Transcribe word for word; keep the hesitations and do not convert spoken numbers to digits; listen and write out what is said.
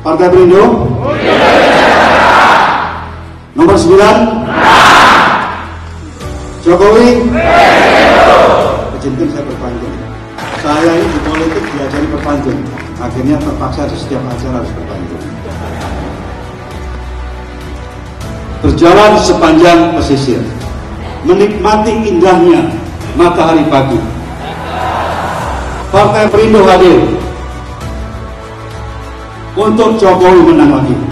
Partai Perindo. Nomor sembilan. Jokowi. Izinkan saya berpantun. Saya ini di politik diajari berpantun. Akhirnya terpaksa di setiap acara harus berpantun. Berjalan sepanjang pesisir, menikmati indahnya matahari pagi. Partai Perindo hadir untuk Jokowi menang lagi.